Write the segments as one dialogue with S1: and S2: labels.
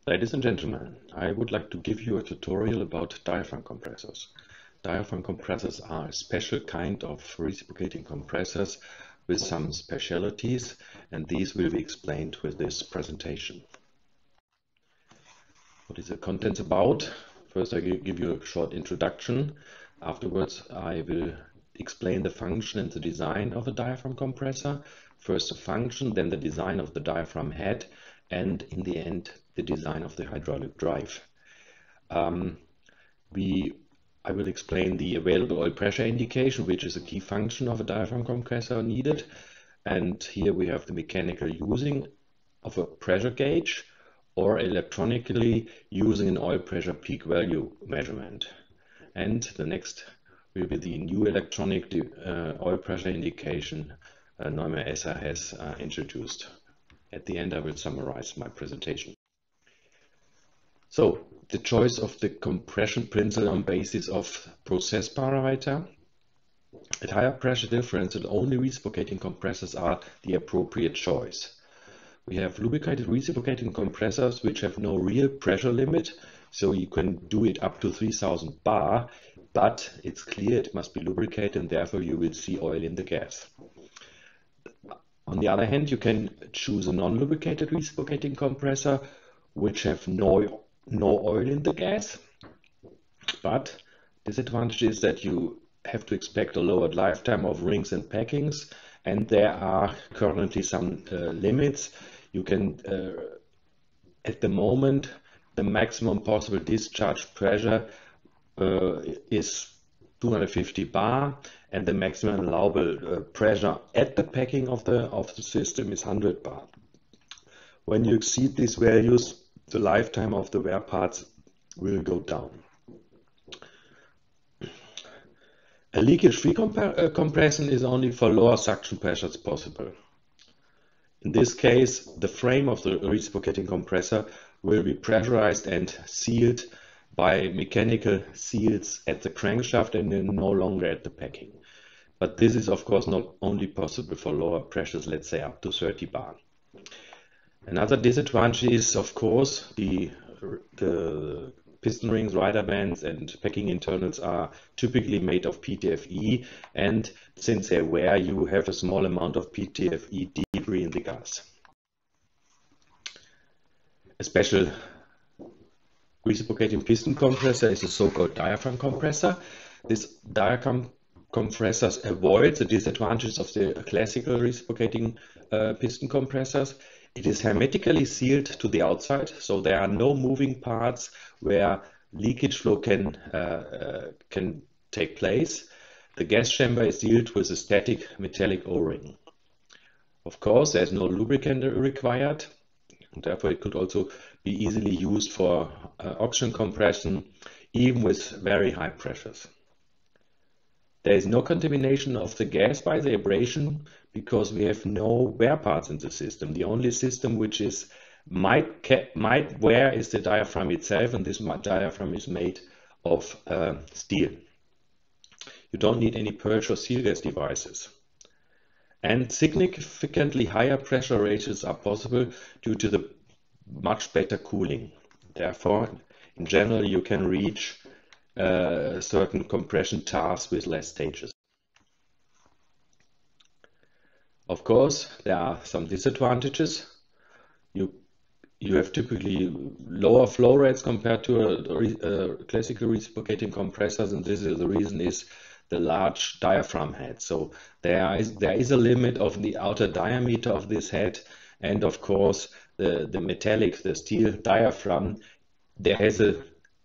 S1: Ladies and gentlemen, I would like to give you a tutorial about diaphragm compressors. Diaphragm compressors are a special kind of reciprocating compressors with some specialities, and these will be explained with this presentation. What is the contents about? First, I give you a short introduction. Afterwards, I will explain the function and the design of a diaphragm compressor. First the function, then the design of the diaphragm head, and in the end, the design of the hydraulic drive. I will explain the available oil pressure indication, which is a key function of a diaphragm compressor needed. And here we have the mechanical using of a pressure gauge or electronically using an oil pressure peak value measurement. And the next will be the new electronic oil pressure indication Neumann ESSA has introduced. At the end, I will summarize my presentation. So, the choice of the compression principle on basis of process parameter. At higher pressure difference, only reciprocating compressors are the appropriate choice. We have lubricated reciprocating compressors which have no real pressure limit, so you can do it up to 3000 bar, but it's clear it must be lubricated and therefore you will see oil in the gas. On the other hand, you can choose a non-lubricated reciprocating compressor which have no oil in the gas, but disadvantage is that you have to expect a lowered lifetime of rings and packings, and there are currently some limits. You can, at the moment, the maximum possible discharge pressure is 250 bar, and the maximum allowable pressure at the packing of the system is 100 bar. When you exceed these values, the lifetime of the wear parts will go down. A leakage-free compression is only for lower suction pressures possible. In this case, the frame of the reciprocating compressor will be pressurized and sealed by mechanical seals at the crankshaft and no longer at the packing. But this is of course not only possible for lower pressures, let's say up to 30 bar. Another disadvantage is of course the piston rings, rider bands and packing internals are typically made of PTFE, and since they wear, you have a small amount of PTFE debris in the gas. A special reciprocating piston compressor is a so-called diaphragm compressor. This diaphragm compressors avoid the disadvantages of the classical reciprocating piston compressors. It is hermetically sealed to the outside, so there are no moving parts where leakage flow can take place. The gas chamber is sealed with a static metallic O-ring. Of course, there is no lubricant required, and therefore it could also be easily used for oxygen compression, even with very high pressures. There is no contamination of the gas by the abrasion because we have no wear parts in the system. The only system which is might wear is the diaphragm itself, and this diaphragm is made of steel. You don't need any purge or seal gas devices. And significantly higher pressure ranges are possible due to the much better cooling. Therefore, in general, you can reach certain compression tasks with less stages. Of course, there are some disadvantages. You have typically lower flow rates compared to classical reciprocating compressors, and this is the reason is the large diaphragm head. So there is a limit of the outer diameter of this head, and of course the steel diaphragm, there has a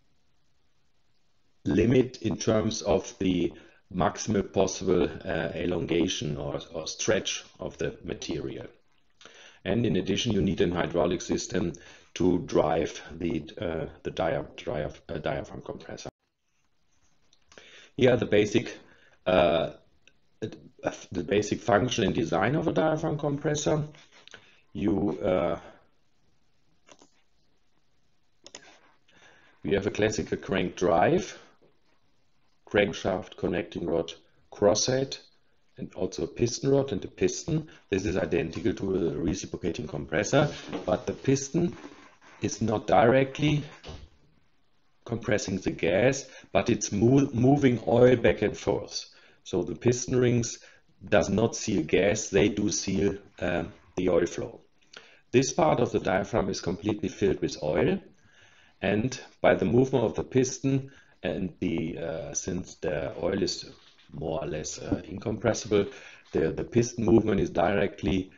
S1: limit in terms of the maximal possible elongation or stretch of the material. And in addition, you need a hydraulic system to drive the diaphragm compressor. Here are the basic function and design of a diaphragm compressor. We have a classical crank drive, crankshaft, connecting rod, crosshead, and also a piston rod and a piston. This is identical to a reciprocating compressor, but the piston is not directly compressing the gas, but it's moving oil back and forth. So the piston rings does not seal gas, they do seal the oil flow. This part of the diaphragm is completely filled with oil, and by the movement of the piston and since the oil is more or less incompressible, the piston movement is directly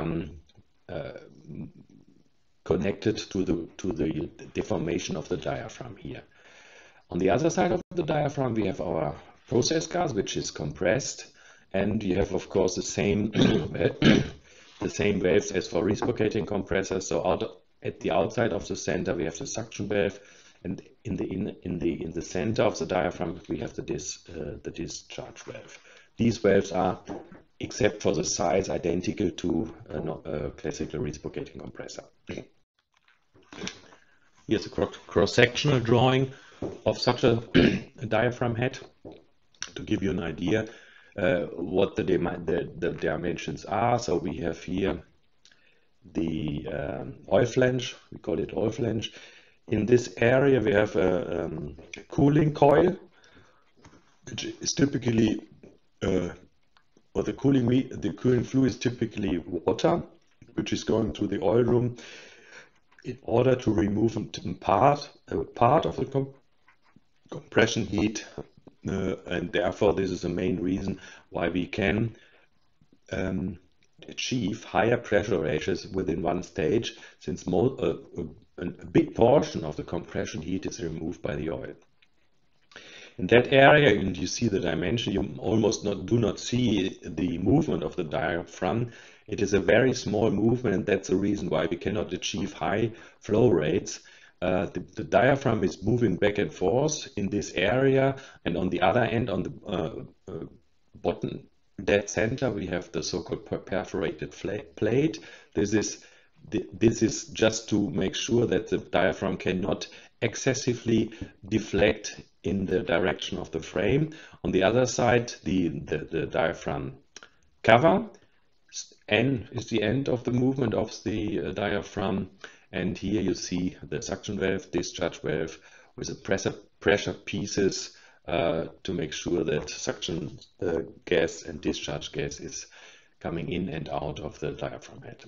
S1: connected to the deformation of the diaphragm here. On the other side of the diaphragm, we have our process gas, which is compressed, and you have, of course, the same the same valves as for reciprocating compressors. So at the outside of the center, we have the suction valve, and in the center of the diaphragm, we have the discharge valve. These valves are, except for the size, identical to a classical reciprocating compressor. Here's a cross-sectional drawing of such a diaphragm head to give you an idea what the dimensions are. So we have here the oil flange, we call it oil flange. In this area we have a cooling coil, which is typically the cooling fluid is typically water, which is going to the oil room in order to remove a part of the compression heat, and therefore this is the main reason why we can achieve higher pressure ratios within one stage, since a big portion of the compression heat is removed by the oil. In that area, and you see the dimension, you almost do not see the movement of the diaphragm. It is a very small movement, and that's the reason why we cannot achieve high flow rates. The diaphragm is moving back and forth in this area, and on the other end, on the bottom dead center, we have the so-called perforated plate. This is just to make sure that the diaphragm cannot excessively deflect in the direction of the frame. On the other side, the diaphragm cover N is the end of the movement of the diaphragm, and here you see the suction valve, discharge valve with the pressure pieces to make sure that suction gas and discharge gas is coming in and out of the diaphragm head.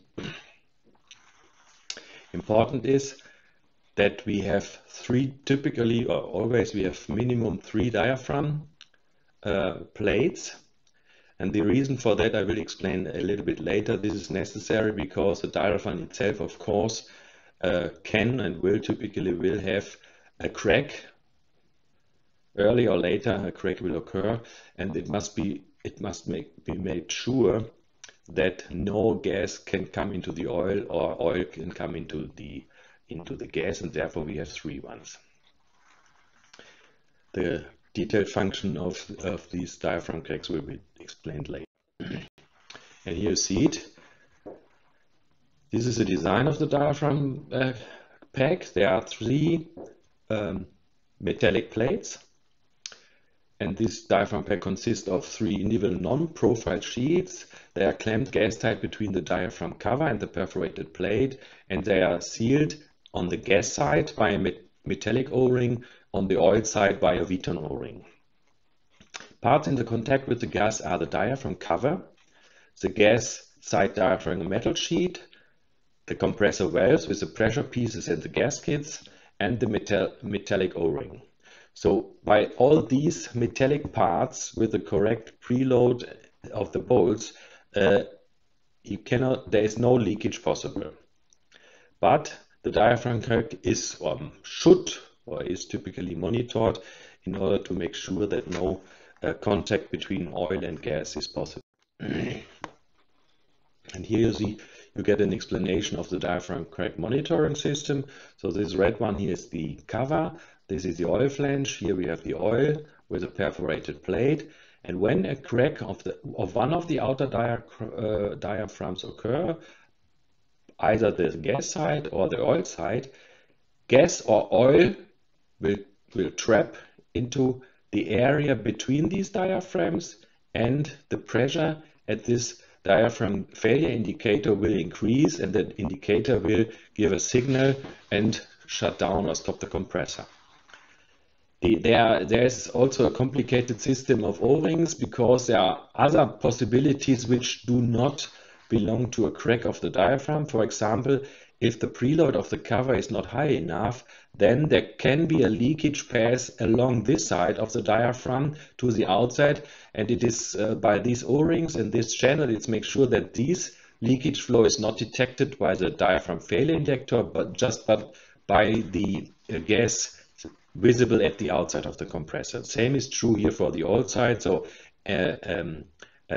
S1: Important is that we have typically, or always we have minimum 3 diaphragm plates. And the reason for that I will explain a little bit later. This is necessary because the diaphragm itself, of course, can and will typically have a crack. Earlier or later, a crack will occur, and it must be made sure that no gas can come into the oil, or oil can come into the gas, and therefore we have 3 ones. The detailed function of these diaphragm cracks will be explained later. And here you see it. This is the design of the diaphragm pack. There are 3 metallic plates, and this diaphragm pack consists of 3 individual non-profile sheets. They are clamped gas tight between the diaphragm cover and the perforated plate, and they are sealed on the gas side by a metallic O-ring, on the oil side by a Viton O-ring. Parts in the contact with the gas are the diaphragm cover, the gas side diaphragm metal sheet, the compressor valves with the pressure pieces and the gaskets, and the metallic O-ring. So by all these metallic parts with the correct preload of the bolts, there is no leakage possible. But the diaphragm crack is is typically monitored in order to make sure that no contact between oil and gas is possible. And here you get an explanation of the diaphragm crack monitoring system. So this red one here is the cover. This is the oil flange. Here we have the oil with a perforated plate. And when a crack of one of the outer diaphragms occur, either the gas side or the oil side, gas or oil will trap into the area between these diaphragms, and the pressure at this diaphragm failure indicator will increase, and that indicator will give a signal and shut down or stop the compressor. There's also a complicated system of O-rings, because there are other possibilities which do not belong to a crack of the diaphragm. For example, if the preload of the cover is not high enough, then there can be a leakage path along this side of the diaphragm to the outside, and it is by these O-rings and this channel, it's make sure that this leakage flow is not detected by the diaphragm failure indicator, but by the gas visible at the outside of the compressor. Same is true here for the oil side. So an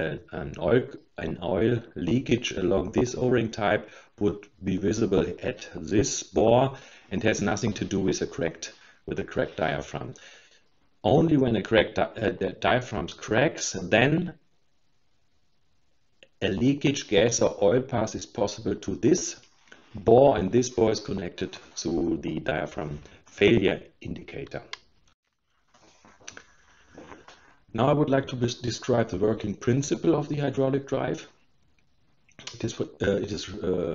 S1: oil leakage along this O-ring type would be visible at this bore and has nothing to do with a cracked diaphragm. Only when a the diaphragm cracks, then a leakage gas or oil path is possible to this bore, and this bore is connected to the diaphragm failure indicator. Now I would like to describe the working principle of the hydraulic drive. It is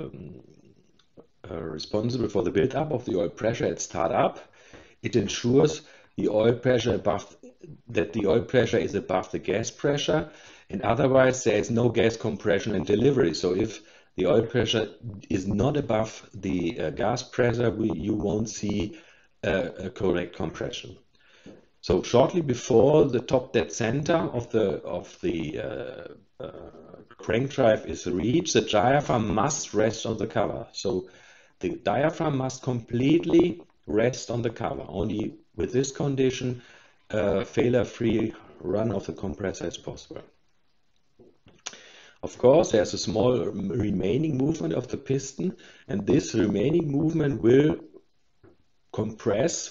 S1: responsible for the build-up of the oil pressure at startup. It ensures the oil pressure that the oil pressure is above the gas pressure, and otherwise there is no gas compression and delivery. So if the oil pressure is not above the gas pressure, you won't see a correct compression. So shortly before the top dead center of the crank drive is reached, the diaphragm must rest on the cover. So the diaphragm must completely rest on the cover. Only with this condition, failure-free run of the compressor is possible. Of course, there's a small remaining movement of the piston, and this remaining movement will compress,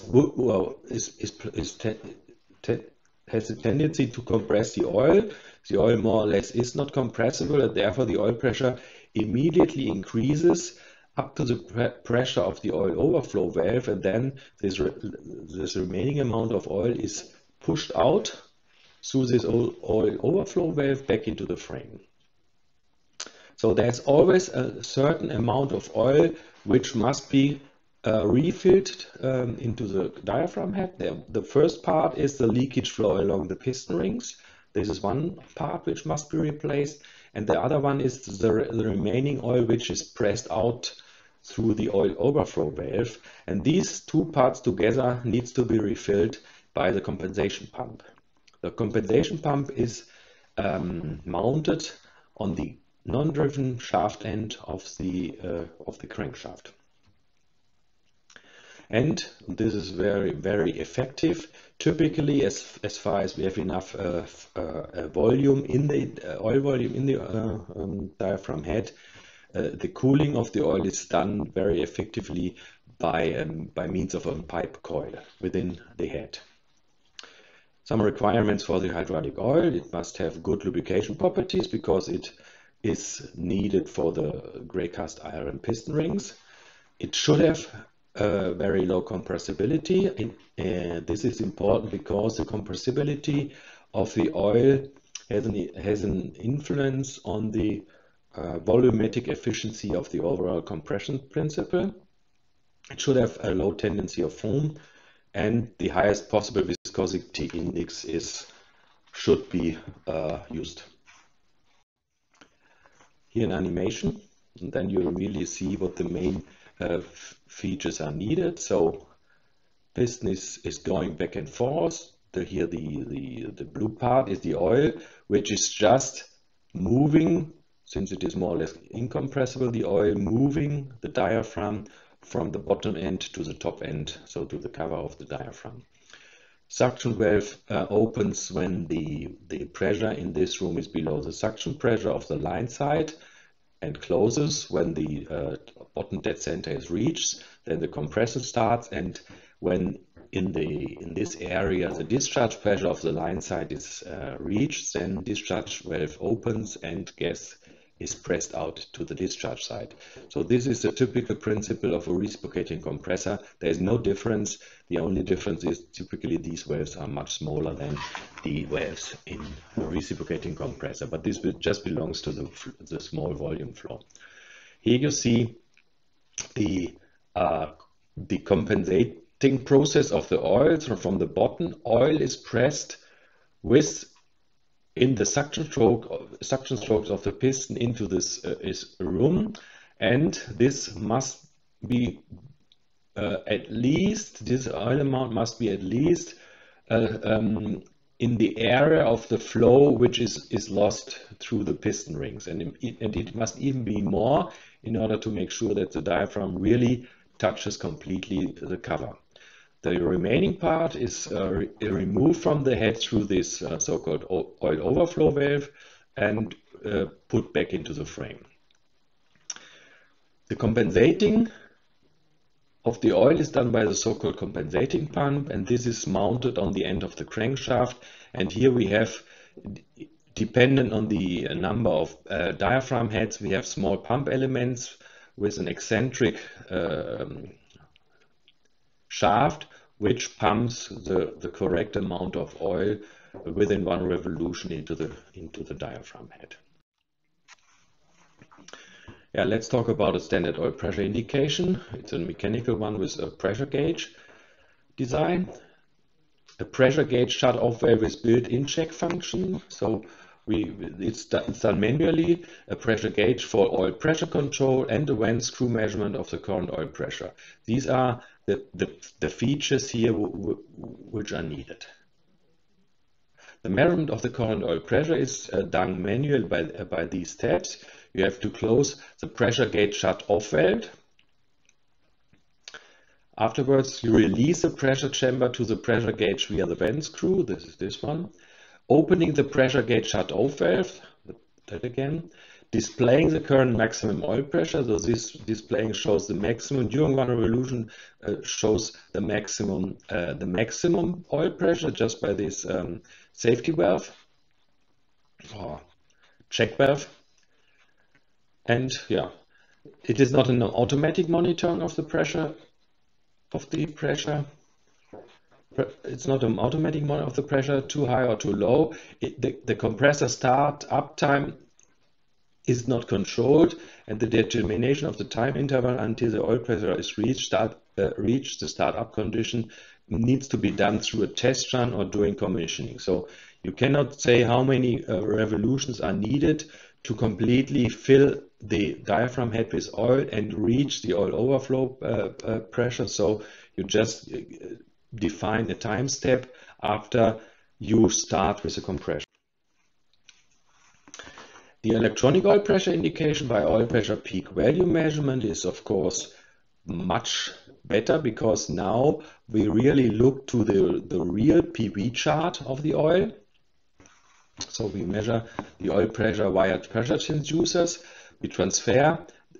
S1: has a tendency to compress the oil. The oil more or less is not compressible, and therefore the oil pressure immediately increases up to the pressure of the oil overflow valve, and then this remaining amount of oil is pushed out through this oil overflow valve back into the frame. So there's always a certain amount of oil which must be refilled into the diaphragm head. The first part is the leakage flow along the piston rings. This is one part which must be replaced, and the other one is the remaining oil which is pressed out through the oil overflow valve, and these two parts together needs to be refilled by the compensation pump. The compensation pump is mounted on the non-driven shaft end of the crankshaft. And this is very, very effective. Typically, as far as we have enough volume in the oil volume in the diaphragm head, the cooling of the oil is done very effectively by means of a pipe coil within the head. Some requirements for the hydraulic oil: it must have good lubrication properties because it is needed for the gray cast iron piston rings. It should have very low compressibility, and this is important because the compressibility of the oil has an influence on the volumetric efficiency of the overall compression principle. It should have a low tendency of foam, and the highest possible viscosity index should be used. Here an animation, and then you really see what the main features are needed. So piston is going back and forth. Here the blue part is the oil, which is just moving, since it is more or less incompressible, the oil moving the diaphragm from the bottom end to the top end, so to the cover of the diaphragm. Suction valve opens when the pressure in this room is below the suction pressure of the line side, and closes when the bottom dead center is reached. Then the compression starts, and when in this area the discharge pressure of the line side is reached, then discharge valve opens and gas is pressed out to the discharge side. So this is the typical principle of a reciprocating compressor. There is no difference. The only difference is typically these valves are much smaller than the valves in a reciprocating compressor, but this just belongs to the small volume flow. Here you see the compensating process of the oil. So from the bottom, oil is pressed in the suction strokes of the piston into this room, and this must be this oil amount must be at least in the area of the flow which is lost through the piston rings, and it must even be more in order to make sure that the diaphragm really touches completely the cover. The remaining part is removed from the head through this so-called oil overflow valve and put back into the frame. The compensating of the oil is done by the so-called compensating pump, and this is mounted on the end of the crankshaft. And here we have, dependent on the number of diaphragm heads, we have small pump elements with an eccentric shaft which pumps the correct amount of oil within one revolution into the diaphragm head. Yeah, let's talk about a standard oil pressure indication. It's a mechanical one with a pressure gauge design. A pressure gauge shut-off valve with built-in check function. So it's done manually. A pressure gauge for oil pressure control and a vent screw measurement of the current oil pressure. These are the features here which are needed. The measurement of the current oil pressure is done manually by these steps. You have to close the pressure gauge shut-off valve. Afterwards, you release the pressure chamber to the pressure gauge via the vent screw. This is this one. Opening the pressure gauge shut-off valve, that again. Displaying the current maximum oil pressure. So this displaying shows the maximum during one revolution, shows the maximum oil pressure just by this safety valve or check valve. And yeah, it is not an automatic monitoring of the pressure. It's not an automatic monitoring of the pressure, too high or too low. The compressor start-up time is not controlled, and the determination of the time interval until the oil pressure is reached the start-up condition needs to be done through a test run or during commissioning. So you cannot say how many revolutions are needed to completely fill the diaphragm head with oil and reach the oil overflow pressure. So you just define a time step after you start with the compression. The electronic oil pressure indication by oil pressure peak value measurement is of course much better, because now we really look to the real PV chart of the oil. So we measure the oil pressure via pressure transducers. We transfer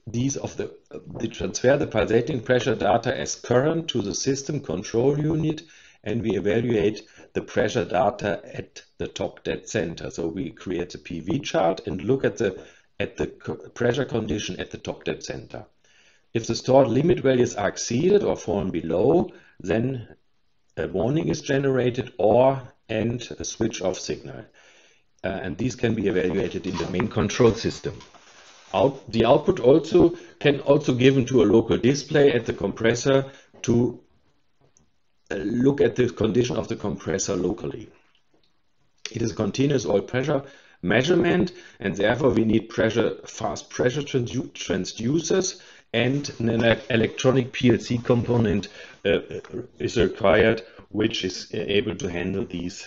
S1: the pulsating pressure data as current to the system control unit, and we evaluate the pressure data at the top dead center. So we create a PV chart and look at the pressure condition at the top dead center. If the stored limit values are exceeded or fallen below, then a warning is generated and a switch off signal. And these can be evaluated in the main control system. The output can also given to a local display at the compressor to look at the condition of the compressor locally. It is a continuous oil pressure measurement, and therefore we need fast pressure transducers, and an electronic PLC component is required, which is able to handle these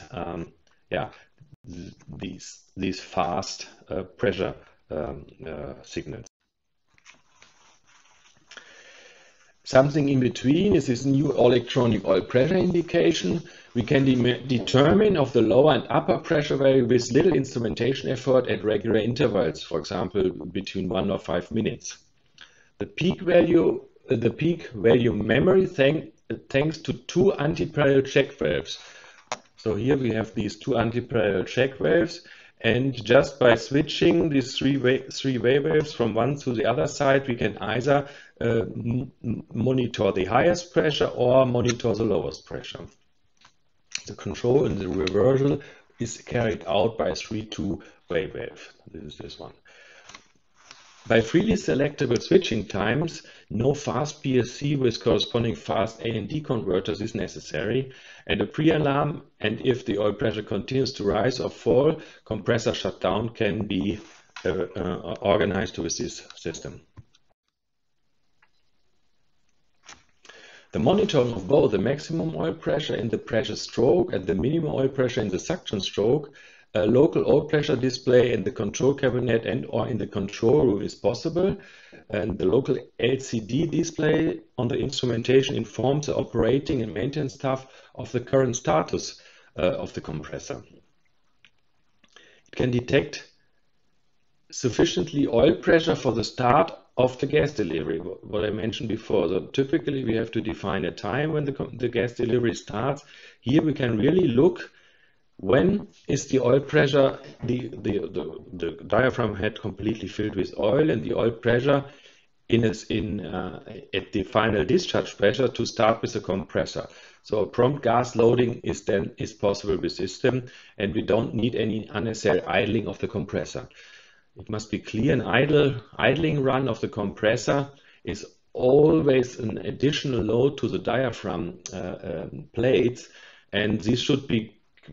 S1: fast pressure signals. Something in between is this new electronic oil pressure indication. We can determine of the lower and upper pressure value with little instrumentation effort at regular intervals, for example, between 1 or 5 minutes. The peak value memory thanks to 2 anti-parallel check valves. So here we have these 2 anti-parallel check valves, And just by switching these three waves from one to the other side, we can either monitor the highest pressure or monitor the lowest pressure. The control and the reversal is carried out by a 3-2 wave. This is this one. By freely selectable switching times, no fast PSC with corresponding fast A&D converters is necessary, and a pre-alarm, and if the oil pressure continues to rise or fall, compressor shutdown can be organized with this system. The monitoring of both the maximum oil pressure in the pressure stroke and the minimum oil pressure in the suction stroke, a local oil pressure display in the control cabinet and or in the control room is possible, and the local LCD display on the instrumentation informs the operating and maintenance staff of the current status of the compressor. It can detect sufficiently oil pressure for the start of the gas delivery, what I mentioned before. So typically we have to define a time when the gas delivery starts. Here we can really look when is the oil pressure, the diaphragm head completely filled with oil, and the oil pressure at the final discharge pressure to start with the compressor. So a prompt gas loading is possible with this system, and we don't need any unnecessary idling of the compressor. It must be clear, an idling run of the compressor is always an additional load to the diaphragm plates, and this should be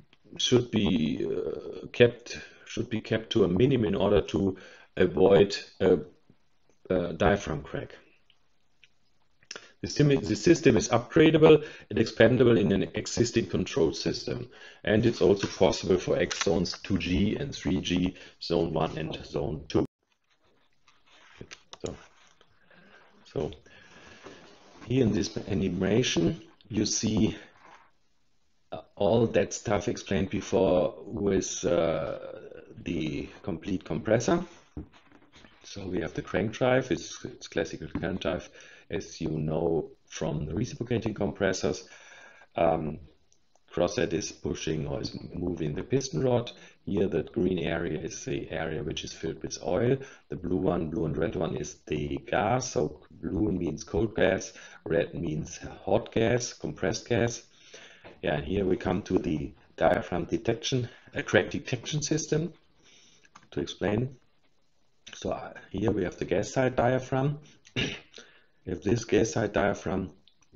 S1: kept to a minimum in order to avoid diaphragm crack. The system is upgradable and expandable in an existing control system, and it's also possible for X zones 2G and 3G, zone 1 and zone 2. So here in this animation you see all that stuff explained before with the complete compressor. So we have the crank drive, it's classical crank drive, as you know from the reciprocating compressors. Crosshead is pushing or is moving the piston rod. Here the green area is the area which is filled with oil. The blue and red one is the gas. So blue means cold gas, red means hot gas, compressed gas. Yeah, and here we come to the diaphragm detection, crack detection system to explain. So here we have the gas side diaphragm. If this gas side diaphragm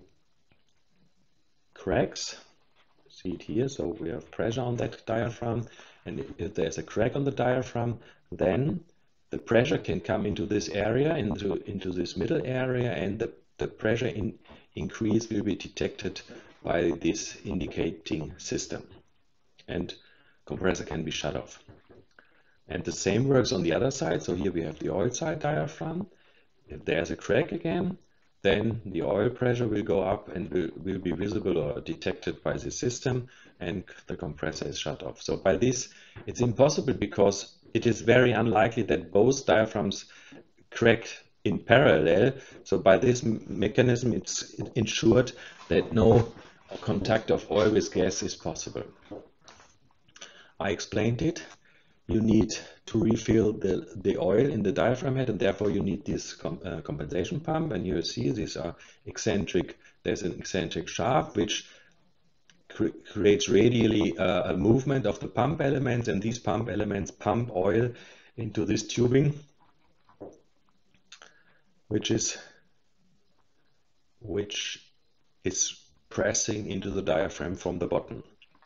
S1: cracks, see it here, so we have pressure on that diaphragm, and if there's a crack on the diaphragm, then the pressure can come into this area, into this middle area, and the pressure increase will be detected by this indicating system, and compressor can be shut off. And the same works on the other side. So here we have the oil side diaphragm. If there's a crack again, then the oil pressure will go up and will be visible or detected by the system, and the compressor is shut off. So by this, it's impossible, because it is very unlikely that both diaphragms crack in parallel. So by this mechanism, it's ensured that no contact of oil with gas is possible. I explained it. You need to refill the oil in the diaphragm head, and therefore you need this compensation pump. And you see these are eccentric. There's an eccentric shaft which creates radially a movement of the pump elements, and these pump elements pump oil into this tubing, which is pressing into the diaphragm from the bottom.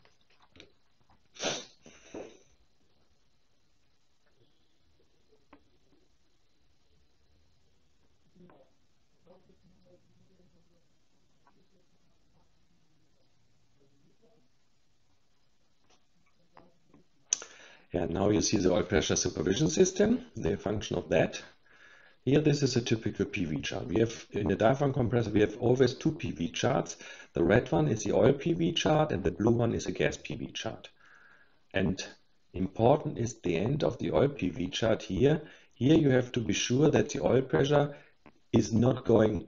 S1: Yeah, now you see the oil pressure supervision system, the function of that. Here, this is a typical PV chart. We have, in the diaphragm compressor, we have always two PV charts. The red one is the oil PV chart, and the blue one is a gas PV chart. And important is the end of the oil PV chart here. Here you have to be sure that the oil pressure is not going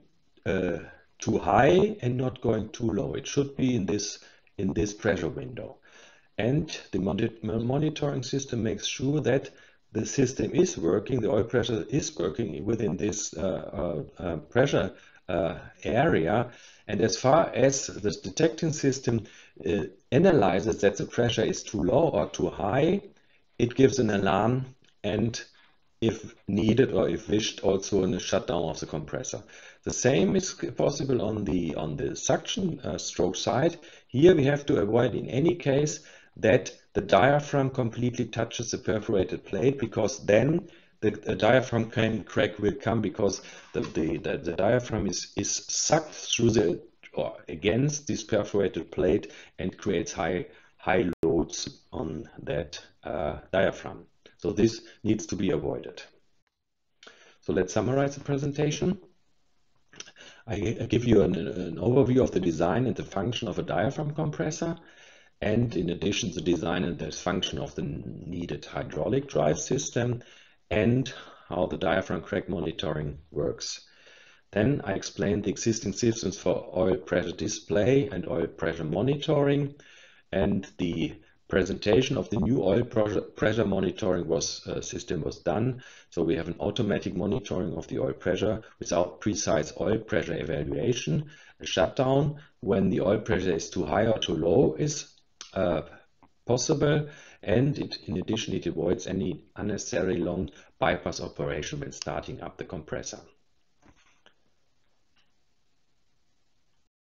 S1: too high and not going too low. It should be in this pressure window. and the monitoring system makes sure that the system is working, the oil pressure is working within this pressure area. And as far as the detecting system analyzes that the pressure is too low or too high, it gives an alarm, and if needed or if wished, also in a shutdown of the compressor. The same is possible on the suction stroke side. Here we have to avoid in any case that the diaphragm completely touches the perforated plate, because then the diaphragm crack will come, because the diaphragm is sucked through the or against this perforated plate and creates high loads on that diaphragm. So this needs to be avoided. So let's summarize the presentation. I give you an overview of the design and the function of a diaphragm compressor, and in addition the design and the function of the needed hydraulic drive system, and how the diaphragm crack monitoring works. Then I explained the existing systems for oil pressure display and oil pressure monitoring, and the presentation of the new oil pressure monitoring system was done. So we have an automatic monitoring of the oil pressure without precise oil pressure evaluation. A shutdown when the oil pressure is too high or too low is possible, and in addition it avoids any unnecessary long bypass operation when starting up the compressor.